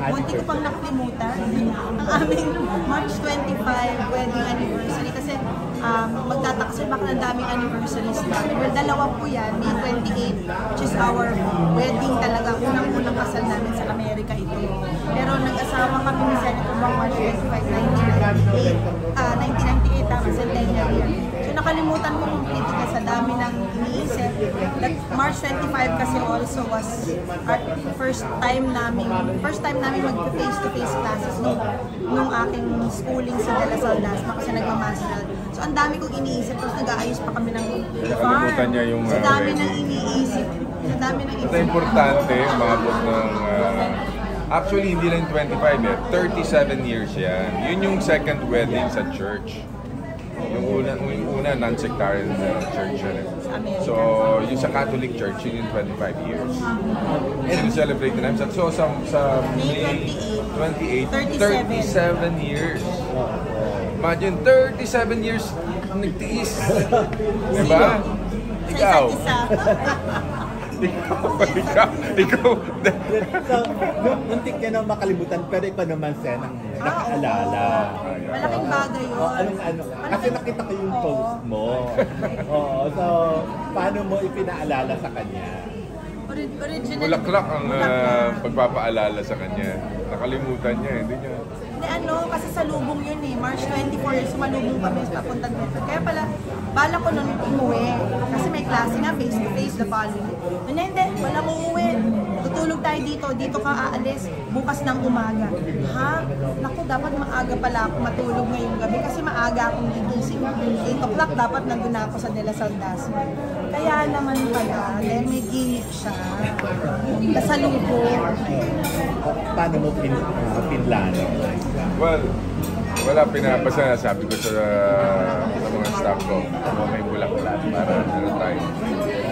muntik ko pang nakalimutan. Ang aming March 25 wedding anniversary kasi magtataksil baka ng daming anniversaries namin. Well, dalawa po yan, May 28, which is our wedding talaga, unang-unang kasal namin sa Amerika ito. Pero nag-asawa kami ni Senator Bong March 25, 1998, tama, centennial year. So nakalimutan ko completely kasi sa dami ng iniisip. March 25 kasi also was our first time namin mag-face-to-face classes nung aking schooling sa De La Salle kasi nagmamasteral. So ang dami kong iniisip, tapos nag-aayos pa kami ng farm. Niya yung, sa dami ng iniisip. Sa dami ng ito importante, umabot ng actually hindi lang 25 37 years yan. Yun yung second wedding sa church. Yung una non-sectarian church yan. So yung sa Catholic Church, yun yung 25 years. And celebrate na namin. So sa May 28, 37 years. Imagine, 37 years nagtiis. Diba? Ikaw. Ikaw. So, muntik niya nang makalimutan, pero ikaw naman, Sen, ang nakaalala. Malaking bagay yun. Kasi nakita ko yung post mo. Oo, so, paano mo ipinaalala sa kanya? Original. Bulaklak ang pagpapaalala sa kanya. Nakalimutan niya, hindi niya. Kasi sa lubong yun March 24, sumalubong kami sa papunta dito. Kaya pala, bala ko nun umuwi. Kasi may klase nga, face-to-face, the following. Hindi, walang uuwi. Tutulog tayo dito ka aalis, bukas ng umaga. Ha? Naku, dapat maaga pala ako matulog ngayong gabi kasi maaga akong gigising. 8 o'clock dapat nandun na ako sa De La Salle. Kaya naman pala, dahil may gimmick siya. Nasalubong. Paano mo pinlano? Well, wala pinapasa. Sabi ko sa mga staff ko, may bulaklak para tayo.